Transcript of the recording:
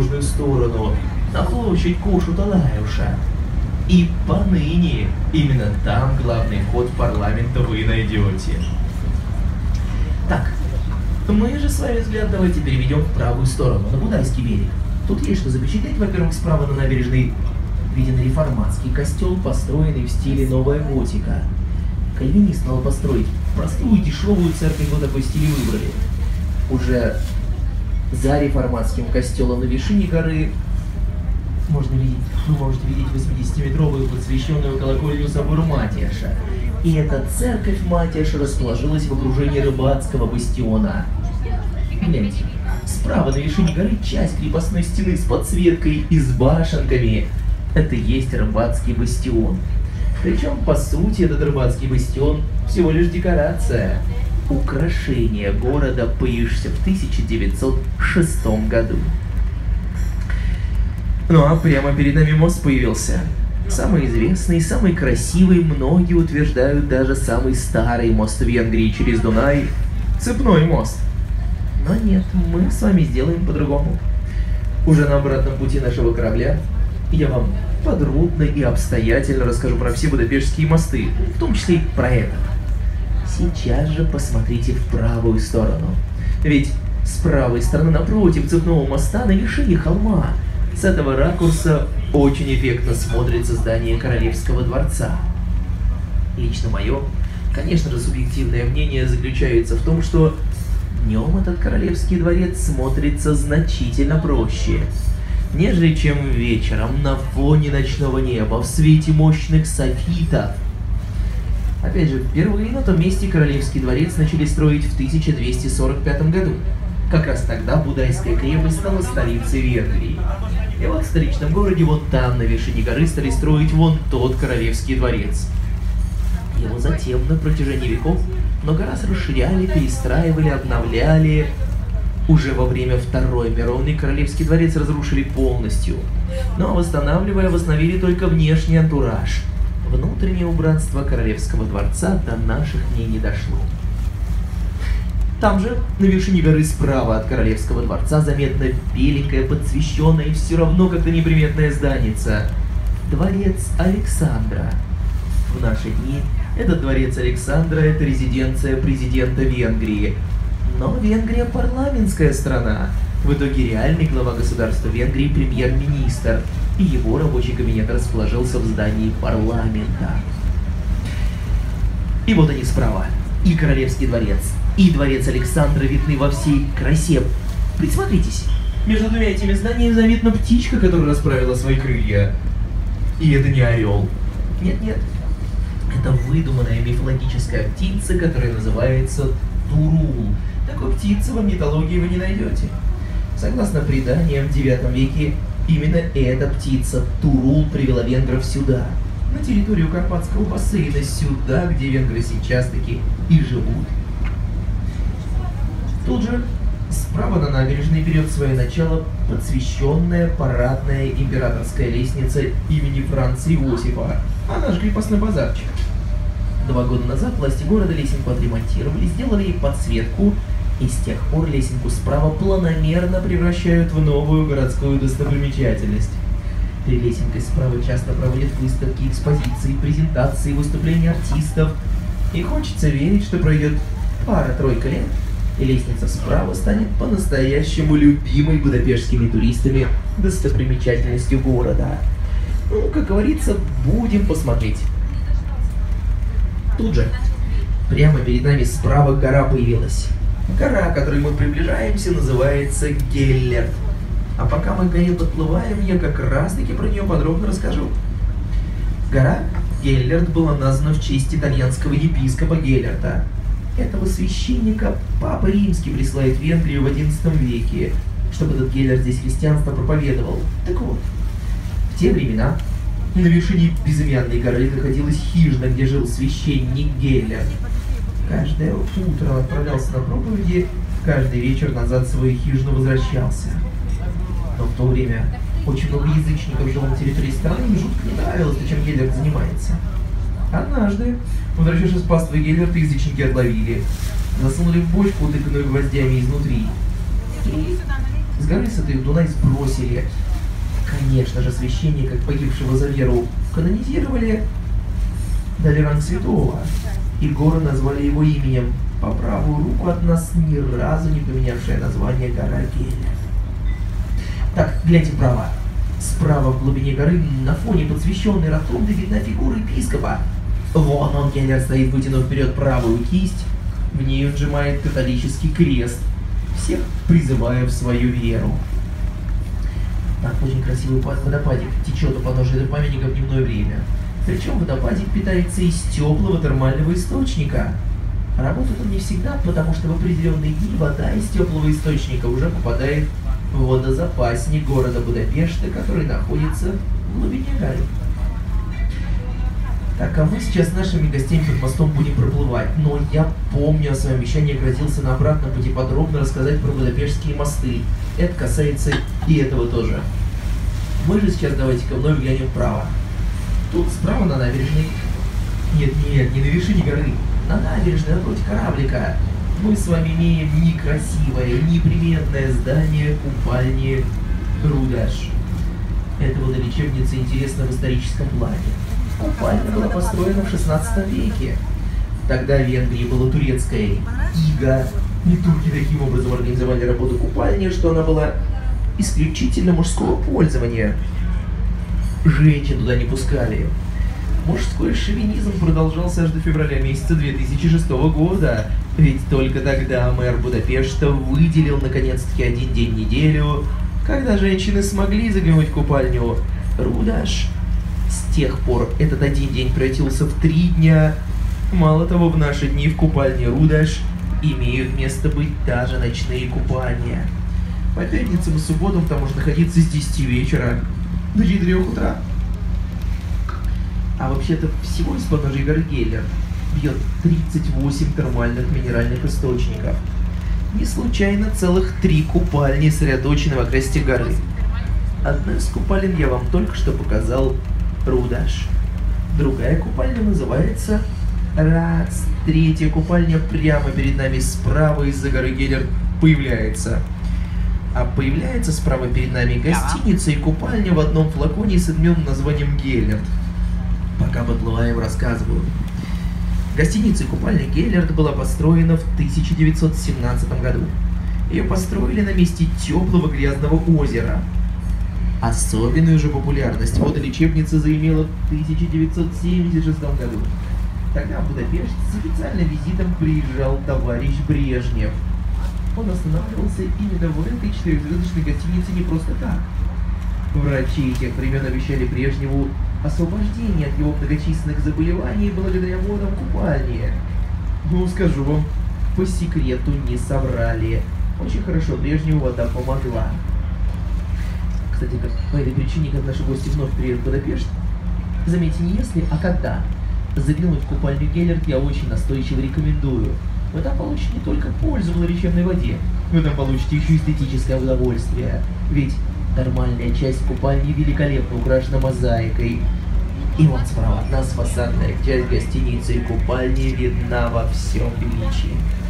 противоположную сторону, на площадь Кушу-Талаюша. И поныне именно там главный вход в парламент вы найдете. Так, мы же с вами взгляд давайте переведем в правую сторону, на Будайский берег. Тут есть что запечатлеть. Во-первых, справа на набережной виден реформатский костел, построенный в стиле новая готика. Кальвинист надо построить простую дешевую церковь, вот такой стиль выбрали. Уже за реформатским костелом на вершине горы вы можете видеть 80-метровую подсвященную колокольню собора Матиаша. И эта церковь Матиаша расположилась в окружении рыбацкого бастиона. Гляньте, справа на вершине горы часть крепостной стены с подсветкой и с башенками. Это и есть рыбацкий бастион. Причем, по сути, этот рыбацкий бастион всего лишь декорация. Украшение города, появившееся в 1906 году. Ну а прямо перед нами мост появился. Самый известный, самый красивый, многие утверждают, даже самый старый мост в Венгрии через Дунай — цепной мост. Но нет, мы с вами сделаем по-другому. Уже на обратном пути нашего корабля я вам подробно и обстоятельно расскажу про все будапештские мосты, в том числе и про этот. Сейчас же посмотрите в правую сторону. Ведь с правой стороны напротив цепного моста на вершине холма с этого ракурса очень эффектно смотрится здание Королевского дворца. Лично мое, конечно же, субъективное мнение заключается в том, что днем этот Королевский дворец смотрится значительно проще, нежели чем вечером на фоне ночного неба в свете мощных софитов. Опять же, впервые на том месте Королевский дворец начали строить в 1245 году. Как раз тогда Будайская крепость стала столицей Венгрии. И вот в столичном городе, вот там, на вершине горы, стали строить вон тот Королевский дворец. Его затем, на протяжении веков, много раз расширяли, перестраивали, обновляли. Уже во время Второй мировой Королевский дворец разрушили полностью. Но восстанавливая, восстановили только внешний антураж. Внутреннее убранство Королевского дворца до наших дней не дошло. Там же, на вершине горы справа от Королевского дворца, заметно беленькое, подсвещенное и все равно как-то неприметное зданица. Дворец Александра. В наши дни этот дворец Александра — это резиденция президента Венгрии. Но Венгрия — парламентская страна. В итоге реальный глава государства Венгрии — премьер-министр. И его рабочий кабинет расположился в здании парламента. И вот они справа. И Королевский дворец, и дворец Александра видны во всей красе. Присмотритесь. Между двумя этими зданиями заметна птичка, которая расправила свои крылья. И это не орел. Нет-нет. Это выдуманная мифологическая птица, которая называется Турул. Такой птицы в орнитологии вы не найдете. Согласно преданиям, в IX веке именно эта птица Турул привела венгров сюда, на территорию Карпатского бассейна, сюда, где венгры сейчас таки и живут. Тут же справа на набережной берет свое начало подсвященная парадная императорская лестница имени Франца Иосифа, а наш крепостной базарчик. 2 года назад власти города лесенку отремонтировали, сделали ей подсветку, и с тех пор лесенку справа планомерно превращают в новую городскую достопримечательность. Перед лесенкой справа часто проводят выставки, экспозиции, презентации, выступления артистов. И хочется верить, что пройдет пара-тройка лет, и лестница справа станет по-настоящему любимой будапештскими туристами достопримечательностью города. Ну, как говорится, будем посмотреть. Тут же, прямо перед нами справа гора появилась. Гора, к которой мы приближаемся, называется Геллерт. А пока мы к горе подплываем, я как раз-таки про нее подробно расскажу. Гора Геллерт была названа в честь итальянского епископа Геллерта. Этого священника Папа Римский присылает в Венгрию в XI веке, чтобы этот Геллерт здесь христианство проповедовал. Так вот, в те времена на вершине безымянной горы находилась хижина, где жил священник Геллерт. Каждое утро он отправлялся на проповеди, каждый вечер назад в свою хижину возвращался. Но в то время очень много язычников жило на территории страны, и жутко не нравилось, чем Геллерт занимается. Однажды, возвращавшись с паствы Геллерта, язычники отловили, засунули в бочку, утыканную гвоздями изнутри. И С горы с этой в Дунай сбросили. Конечно же, священника, погибшего за веру, канонизировали, дали ранг святого, и гору назвали его именем, по правую руку от нас ни разу не поменявшее название гора Геллерт. Так, гляньте вправо. Справа в глубине горы, на фоне подсвещенной ротонды, видна фигура епископа. Вон он, Геллерт, стоит, вытянув вперед правую кисть. В ней он сжимает католический крест, всех призывая в свою веру. Так, очень красивый водопадик течет у подножия этого памятника в дневное время. Причем водопадик питается из теплого термального источника. Работает он не всегда, потому что в определенные дни вода из теплого источника уже попадает в водозапасник города Будапешта, который находится в глубине горы. Так, а мы сейчас с нашими гостями под мостом будем проплывать, но я помню о своем обещании, грозился на обратном пути подробно рассказать про будапештские мосты. Это касается и этого тоже. Мы же сейчас давайте-ка вновь глянем вправо. Тут справа на набережной... Нет, не на вершине горы. На набережной напротив кораблика мы с вами имеем некрасивое, неприметное здание купальни Рудаш. Это водолечебница интересна в историческом плане. Купальня была построена в 16 веке. Тогда в Венгрии была турецкая ига. И турки таким образом организовали работу купальни, что она была исключительно мужского пользования. Женщин туда не пускали. Мужской шовинизм продолжался аж до февраля месяца 2006 года. Ведь только тогда мэр Будапешта выделил наконец-таки один день в неделю, когда женщины смогли заглянуть в купальню Рудаш. С тех пор этот один день превратился в 3 дня. Мало того, в наши дни в купальне Рудаш имеют место быть даже ночные купания. По пятницам и субботам там можно находиться с 10 вечера до 4 утра. А вообще-то всего из подножия горы Геллерт бьет 38 термальных минеральных источников. Не случайно целых 3 купальни сосредоточены в окрестности горы. Одну из купалин я вам только что показал, Рудаш. Другая купальня называется Рац. 3-я купальня прямо перед нами справа из-за горы Геллерт появляется. А появляется справа перед нами гостиница и купальня в одном флаконе с одним названием Геллерт. Пока подплываем, рассказываю. Гостиница и купальня Геллерт была построена в 1917 году. Ее построили на месте теплого грязного озера. Особенную же популярность водолечебница заимела в 1976 году. Тогда в Будапешт с официальным визитом приезжал товарищ Брежнев. Он останавливался именно в этой 4-звездочной гостинице не просто так. Врачи тех времен обещали Брежневу освобождение от его многочисленных заболеваний благодаря водам купальни. Ну, скажу вам, по секрету не соврали. Очень хорошо Брежневу вода помогла. Кстати, по этой причине, когда наши гости вновь приедут в Будапешт, заметьте, не если, а когда заглянуть в купальню Геллерт я очень настойчиво рекомендую. Вы там получите не только пользу в лечебной воде, вы там получите еще эстетическое удовольствие. Ведь термальная часть купальни великолепно украшена мозаикой. И вот справа от нас фасадная часть гостиницы и купальни видна во всем величии.